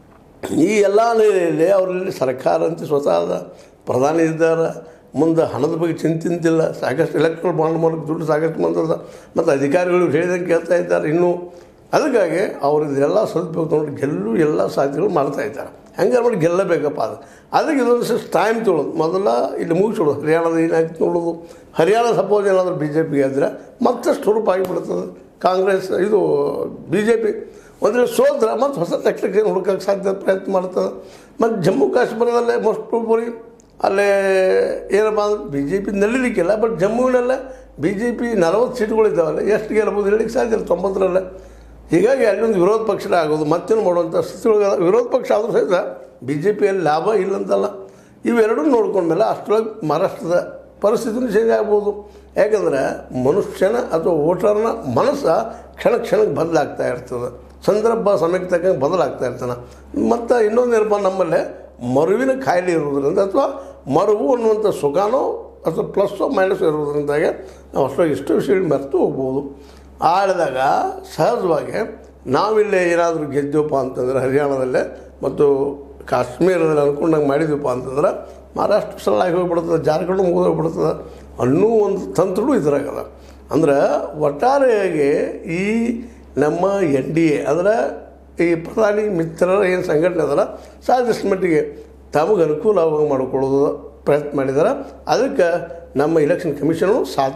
A: ಈ ಎಲ್ಲ ನೆಲೆಯಲ್ಲಿ ಅವರಲ್ಲಿ ಸರ್ಕಾರ ಅಂತ ಸ್ವತಃ ಪ್ರಧಾನಿ ಇದ್ದಾರೆ, ಮುಂದೆ ಹಣದ ಬಗ್ಗೆ ಚಿಂತಿಲ್ಲ, ಸಾಕಷ್ಟು ಎಲೆಕ್ಟ್ರಲ್ ಬಾಂಡ್ ಮೂಲಕ ದುಡ್ಡು ಸಾಕಷ್ಟು ಬಂದದ, ಮತ್ತು ಅಧಿಕಾರಿಗಳು ಹೇಳಿದಂಗೆ ಕೇಳ್ತಾ ಇದ್ದಾರೆ ಇನ್ನೂ. ಅದಕ್ಕಾಗಿ ಅವರು ಇದೆಲ್ಲ ಸದುಪಯೋಗ ತೊಗೊಂಡು ಗೆಲ್ಲು ಎಲ್ಲ ಸಾಧ್ಯತೆಗಳು ಮಾಡ್ತಾಯಿದ್ದಾರೆ. ಹೆಂಗೆ ಮಾಡಿ ಗೆಲ್ಲಬೇಕಪ್ಪ ಅದಕ್ಕೆ ಇದೊಂದು ಟೈಮ್ ತೊಗೊಳ್ಳೋದು. ಮೊದಲ ಇಲ್ಲಿ ಮುಗಿಸೋದು ಹರಿಯಾಣದ ಏನಾಯ್ತು ನೋಡೋದು. ಹರಿಯಾಣ ಸಪೋಸ್ ಏನಾದರೂ ಬಿ ಜೆ ಪಿಗೆ ಆದರೆ ಮತ್ತಷ್ಟು ಹುರುಪು ಆಗಿಬಿಡ್ತದೆ. ಕಾಂಗ್ರೆಸ್ ಇದು ಬಿ ಜೆ ಪಿ ಒಂದರೆ ಸೋದ್ರೆ ಮತ್ತು ಹೊಸ ಟೆಕ್ನಿಕೇನು ಹುಡುಕೋಕ್ಕೆ ಸಾಧ್ಯ ಪ್ರಯತ್ನ ಮಾಡ್ತದೆ. ಮತ್ತು ಜಮ್ಮು ಕಾಶ್ಮೀರದಲ್ಲೇ ಮೋಸ್ಟ್ ಪ್ರಾಬಬ್ಲಿ ಅಲ್ಲೇ ಏನಪ್ಪ ಅಂದ್ರೆ ಬಿ ಜೆ ಪಿ ನಡೀಲಿಕ್ಕಿಲ್ಲ, ಬಟ್ ಜಮ್ಮುವಿನಲ್ಲೇ ಬಿ ಜೆ ಪಿ 40 ಸೀಟ್ಗಳಿದ್ದಾವಲ್ಲ, ಎಷ್ಟು ಗೆಲ್ಲಬಹುದು ಹೇಳಲಿಕ್ಕೆ ಸಾಧ್ಯ ಇಲ್ಲ 90ರಲ್ಲೇ. ಹೀಗಾಗಿ ಅಲ್ಲೊಂದು ವಿರೋಧ ಪಕ್ಷನೇ ಆಗೋದು, ಮತ್ತೇನು ಮಾಡುವಂಥ ಸ್ಥಿತಿಯೊಳಗೆ ವಿರೋಧ ಪಕ್ಷ ಆದರೂ ಸಹಿತ ಬಿ ಜೆ ಪಿಯಲ್ಲಿ ಲಾಭ ಇಲ್ಲಂತಲ್ಲ. ಇವೆರಡೂ ನೋಡ್ಕೊಂಡ್ಮೇಲೆ ಅಷ್ಟರೊಳಗೆ ಮಹಾರಾಷ್ಟ್ರದ ಪರಿಸ್ಥಿತಿನೂ ಚೇಂಜ್ ಆಗ್ಬೋದು. ಯಾಕಂದರೆ ಮನುಷ್ಯನ ಅಥವಾ ವೋಟರ್ನ ಮನಸ್ಸು ಕ್ಷಣಕ್ಕೆ ಬದಲಾಗ್ತಾ ಇರ್ತದೆ, ಸಂದರ್ಭ ಸಮಯಕ್ಕೆ ತಕ್ಕಂಗೆ ಬದಲಾಗ್ತಾ ಇರ್ತಾನೆ. ಮತ್ತು ಇನ್ನೊಂದು ಏನಪ್ಪ, ನಮ್ಮಲ್ಲೇ ಮರುವಿನ ಕಾಯಿಲೆ ಇರುವುದರಿಂದ ಅಥವಾ ಮರುವು ಅನ್ನುವಂಥ ಸುಖನೋ ಅಥವಾ ಪ್ಲಸ್ಸೋ ಮೈನಸ್ಸೋ ಇರುವುದರಿಂದಾಗೆ ನಾವು ಅಷ್ಟೊಂದು ಇಷ್ಟು ವಿಷಯಗಳು ಮರೆತು ಹೋಗ್ಬೋದು. ಆಳಿದಾಗ ಸಹಜವಾಗಿ ನಾವಿಲ್ಲೇ ಏನಾದರೂ ಗೆದ್ದೀವಪ್ಪ ಅಂತಂದರೆ ಹರಿಯಾಣದಲ್ಲೇ ಮತ್ತು ಕಾಶ್ಮೀರದಲ್ಲಿ ಅಂದ್ಕೊಂಡಂಗೆ ಮಾಡಿದ್ವಪ್ಪ ಅಂತಂದ್ರೆ ಮಹಾರಾಷ್ಟ್ರ ಸರಳಾಗಿ ಹೋಗ್ಬಿಡ್ತದೆ, ಜಾರ್ಖಂಡ್ ಮುಗಿದೋಗ್ಬಿಡ್ತದೆ ಅನ್ನೋ ಒಂದು ತಂತ್ರನೂ ಇದ್ರಾಗದ. ಅಂದ್ರೆ ಒಟ್ಟಾರೆಯಾಗಿ ಈ ನಮ್ಮ NDA ಅಂದರೆ ಈ ಪ್ರಧಾನಿ ಮಿತ್ರರ ಏನು ಸಂಘಟನೆ ಅದಲ್ಲ, ಸಾಕಷ್ಟು ಮಟ್ಟಿಗೆ ತಮಗೆ ಅನುಕೂಲವಾಗಿ ಮಾಡಿಕೊಳ್ಳೋದು ಪ್ರಯತ್ನ ಮಾಡಿದ್ದಾರೆ. ಅದಕ್ಕೆ ನಮ್ಮ ಇಲೆಕ್ಷನ್ ಕಮಿಷನು ಸಾಥ್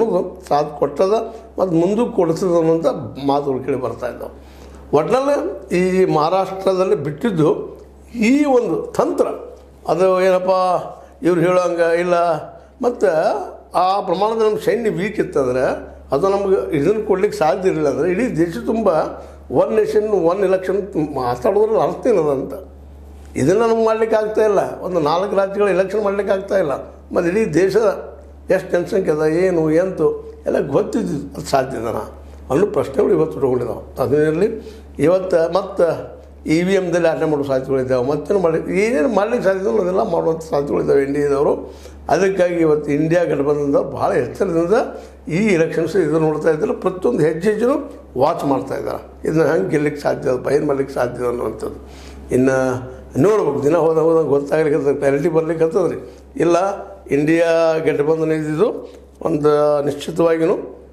A: ಕೊಟ್ಟದ ಮತ್ತು ಮುಂದಕ್ಕೆ ಕೊಡ್ತದೆ ಅನ್ನೋಂಥ ಮಾತುಗಳು ಕೇಳಿ ಬರ್ತಾಯಿದ್ದಾವೆ. ಒಟ್ಟಿನಲ್ಲಿ ಈ ಮಹಾರಾಷ್ಟ್ರದಲ್ಲಿ ಬಿಟ್ಟಿದ್ದು ಈ ಒಂದು ತಂತ್ರ ಅದು ಏನಪ್ಪ ಇವ್ರು ಹೇಳೋಂಗೆ ಇಲ್ಲ. ಮತ್ತು ಆ ಪ್ರಮಾಣದ ನಮ್ಮ ಸೈನ್ಯ ವೀಕ್ ಇತ್ತಂದರೆ ಅದು ನಮ್ಗೆ ಇದನ್ನು ಕೊಡ್ಲಿಕ್ಕೆ ಸಾಧ್ಯ ಇರಲಿಲ್ಲ. ಅಂದರೆ ಇಡೀ ದೇಶ ತುಂಬ ಒನ್ ನೇಷನ್ ಒನ್ ಎಲೆಕ್ಷನ್ ಮಾತಾಡೋದ್ರಲ್ಲಿ ಅರ್ಥ ಏನದಂತ ಇದನ್ನು ನಮ್ಗೆ ಮಾಡಲಿಕ್ಕೆ ಆಗ್ತಾಯಿಲ್ಲ. ಒಂದು 4 ರಾಜ್ಯಗಳ ಎಲೆಕ್ಷನ್ ಮಾಡಲಿಕ್ಕೆ ಆಗ್ತಾಯಿಲ್ಲ. ಮತ್ತು ಇಡೀ ದೇಶದ ಎಷ್ಟು ಜನಸಂಖ್ಯೆ ಅದ ಏನು ಎಂತು ಎಲ್ಲ ಗೊತ್ತಿದ್ದು ಅದು ಸಾಧ್ಯದನ ಅನ್ನೋ ಪ್ರಶ್ನೆಗಳು ಇವತ್ತು ಇಟ್ಕೊಂಡಿದ್ದಾವೆ. ಅದರಲ್ಲಿ ಇವತ್ತು ಮತ್ತು EVMದಲ್ಲಿ ಆಟ ಮಾಡೋ ಸಾಧ್ಯತೆಗಳಿದ್ದಾವೆ, ಮತ್ತೇನು ಏನೇನು ಮಾಡಲಿಕ್ಕೆ ಸಾಧ್ಯ ಅದೆಲ್ಲ ಮಾಡುವಂಥ ಸಾಧ್ಯತೆಗಳಿದ್ದಾವೆ NDAದವರು. ಅದಕ್ಕಾಗಿ ಇವತ್ತು ಇಂಡಿಯಾ ಗಠಬಂಧನದವ್ರು ಭಾಳ ಎಚ್ಚರದಿಂದ ಈ ಎಲೆಕ್ಷನ್ಸ್ ಇದನ್ನು ನೋಡ್ತಾ ಇದ್ದಾರೆ. ಪ್ರತಿಯೊಂದು ಹೆಜ್ಜೆನೂ ವಾಚ್ ಮಾಡ್ತಾಯಿದ್ದಾರೆ. ಇದನ್ನ ಹೆಂಗೆ ಗೆಲ್ಲಕ್ಕೆ ಸಾಧ್ಯ ಅದಪ್ಪ, ಏನು ಮಾಡಲಿಕ್ಕೆ ಸಾಧ್ಯ ಅನ್ನುವಂಥದ್ದು ಇನ್ನು ನೋಡ್ಬೇಕು. ದಿನ ಹೋದಂಗೆ ಗೊತ್ತಾಗ್ಲಿಕ್ಕೆ ಕ್ಲಾರಿಟಿ ಬರ್ಲಿಕ್ಕೆ ಹತ್ತದ್ರಿ. ಇಲ್ಲ ಇಂಡಿಯಾ ಗಠಬಂಧನ ಇದ್ದಿದ್ದು ಒಂದು ನಿಶ್ಚಿತವಾಗಿಯೂ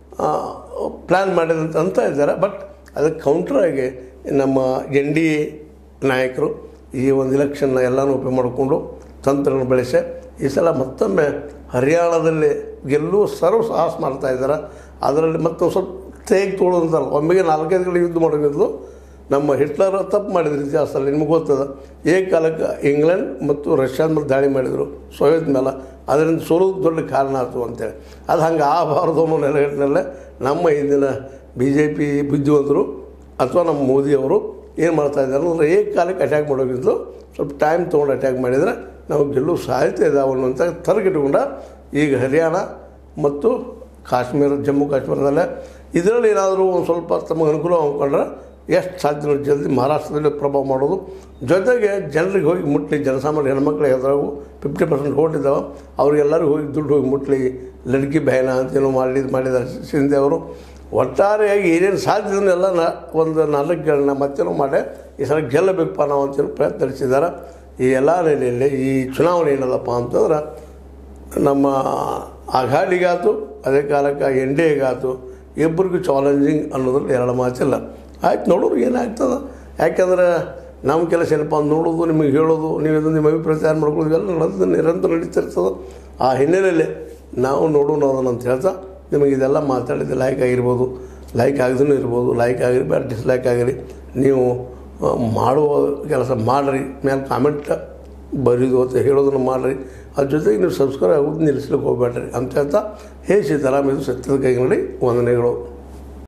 A: ಪ್ಲ್ಯಾನ್ ಮಾಡಿದಂತ ಅಂತ ಇದ್ದಾರೆ. ಬಟ್ ಅದಕ್ಕೆ ಕೌಂಟ್ರಾಗಿ ನಮ್ಮ NDA ನಾಯಕರು ಈ ಒಂದು ಎಲೆಕ್ಷನ್ನ ಎಲ್ಲನೂ ಉಪಯೋಗ ಮಾಡಿಕೊಂಡು ತಂತ್ರವನ್ನು ಬೆಳೆಸಿ ಈ ಸಲ ಮತ್ತೊಮ್ಮೆ ಹರಿಯಾಣದಲ್ಲಿ ಗೆಲ್ಲುವ ಸಾಹಸ ಮಾಡ್ತಾಯಿದ್ದಾರೆ. ಅದರಲ್ಲಿ ಮತ್ತೊಂದು ಸ್ವಲ್ಪ ತೊಗೊಳ್ಳೋದಂತಲ್ಲ, ಒಮ್ಮೆಗೆ 4-5 ಕಡೆ ಯುದ್ಧ ಮಾಡೋದು ನಮ್ಮ ಹಿಟ್ಲರ್ ತಪ್ಪು ಮಾಡಿದ್ರು ಇತಿಹಾಸದಲ್ಲಿ. ನಿಮ್ಗೆ ಗೊತ್ತದ, ಏಕಕಾಲಕ್ಕೆ ಇಂಗ್ಲೆಂಡ್ ಮತ್ತು ರಷ್ಯಾದ ಮೇಲೆ ದಾಳಿ ಮಾಡಿದರು ಸೋವಿಯತ್ ಮೇಲೆ, ಅದರಿಂದ ಸೋಲೋದು ದೊಡ್ಡ ಕಾರಣ ಆಯಿತು ಅಂತೇಳಿ. ಅದು ಹಂಗೆ ಆಗಬಾರ್ದು ಅನ್ನೋ ನೆಲೆಗಟ್ಟಿನಲ್ಲೇ ನಮ್ಮ ಹಿಂದಿನ BJP ಬುದ್ಧಿವಂತರು ಅಥವಾ ನಮ್ಮ ಮೋದಿಯವರು ಏನು ಮಾಡ್ತಾಯಿದ್ದಾರೆ ಅಂದರೆ ಏಕಕಾಲಕ್ಕೆ ಅಟ್ಯಾಕ್ ಮಾಡೋಕ್ಕಿಂತ ಸ್ವಲ್ಪ ಟೈಮ್ ತೊಗೊಂಡು ಅಟ್ಯಾಕ್ ಮಾಡಿದರೆ ನಾವು ಗೆಲ್ಲುವ ಸಾಧ್ಯತೆ ಇದಾವೆ ಅನ್ನುವಂಥ ತರಗಿಟ್ಟುಕೊಂಡ ಈಗ ಹರಿಯಾಣ ಮತ್ತು ಜಮ್ಮು ಕಾಶ್ಮೀರದಲ್ಲೇ ಇದರಲ್ಲಿ ಏನಾದರೂ ಒಂದು ಸ್ವಲ್ಪ ತಮಗೆ ಅನುಕೂಲ ಅಂದ್ಕೊಂಡ್ರೆ ಎಷ್ಟು ಸಾಧ್ಯ ಜಲ್ದಿ ಮಹಾರಾಷ್ಟ್ರದಲ್ಲಿ ಪ್ರಭಾವ ಮಾಡೋದು. ಜೊತೆಗೆ ಜನರಿಗೆ ಹೋಗಿ ಮುಟ್ಲಿ, ಜನಸಾಮಾನ್ಯ ಹೆಣ್ಮಕ್ಳಿಗೆ ಎದುರಾಗು 50% ಓಟ್ ಇದ್ದಾವೆ, ಅವ್ರಿಗೆಲ್ಲರಿಗೂ ಹೋಗಿ ದುಡ್ಡು ಹೋಗಿ ಮುಟ್ಲಿ. ಲಡ್ಕಿ ಬಹನ ಅಂತೇನೋ ಮಾಡಿದ್ದಾರೆ ಶಿಂದೆ ಅವರು. ಒಟ್ಟಾರೆಯಾಗಿ ಏನೇನು ಸಾಧ್ಯದನ್ನೆಲ್ಲ ಒಂದು 4 ಗಳನ್ನ ಮತ್ತೇನೋ ಮಾಡಿ ಈ ಸಲ ಗೆಲ್ಲಬೇಕಪ್ಪ ನಾವು ಅಂತೇಳಿ ಪ್ರಯತ್ನ ನಡೆಸಿದ್ದಾರೆ. ಈ ಎಲ್ಲ ನೆಲೆಯಲ್ಲಿ ಈ ಚುನಾವಣೆ ಏನದಪ್ಪ ಅಂತಂದ್ರೆ ನಮ್ಮ ಅಘಾಡಿಗಾತು ಅದೇ ಕಾಲಕ್ಕೆ NDAಗಾತು ಇಬ್ಬರಿಗೂ ಚಾಲೆಂಜಿಂಗ್ ಅನ್ನೋದ್ರಲ್ಲಿ 2 ಮಾತಿಲ್ಲ. ಆಯ್ತು ನೋಡೋರು ಏನಾಗ್ತದೆ. ಯಾಕೆಂದ್ರೆ ನಮ್ಮ ಕೆಲಸ ಏನಪ್ಪ ಅಂತ ನೋಡೋದು, ನಿಮಗೆ ಹೇಳೋದು, ನೀವೇನು ನಿಮ್ಮ ಅಭಿಪ್ರಾಯ ತಯಾರು ಮಾಡ್ಕೊಳ್ಳೋದು ಇವೆಲ್ಲ ನಿರಂತರ ನಡೀತಿರ್ತದೆ. ಆ ಹಿನ್ನೆಲೆಯಲ್ಲಿ ನಾವು ನೋಡೋಣ ಅದನ್ನು ಅಂತ ಹೇಳ್ತಾ ನಿಮಗೆ ಇದೆಲ್ಲ ಮಾತಾಡಿದ್ದು ಲೈಕ್ ಆಗಿರ್ಬೋದು, ಲೈಕ್ ಆಗದೂ ಇರ್ಬೋದು, ಲೈಕ್ ಆಗಿರಿ ಬೇರೆ ಡಿಸ್ಲೈಕ್ ಆಗಿರಿ, ನೀವು ಮಾಡುವ ಕೆಲಸ ಮಾಡಿರಿ, ಮೇಲೆ ಕಾಮೆಂಟ್ ಬರೀದು ಅಂತ ಹೇಳೋದನ್ನು ಮಾಡಿರಿ. ಅದ್ರ ಜೊತೆಗೆ ನೀವು ಸಬ್ಸ್ಕ್ರೈಬ್ ಆಗೋದು ನಿಲ್ಲಿಸ್ಲಿಕ್ಕೆ ಹೋಗ್ಬೇಡ್ರಿ ಅಂತ ಹೇಳ್ತಾ, ಹೇ ಸೀತಾರಾಮ್, ಇದು ಸತ್ಯದ ಕೈಗನ್ನಡಿ. ವಂದನೆಗಳು.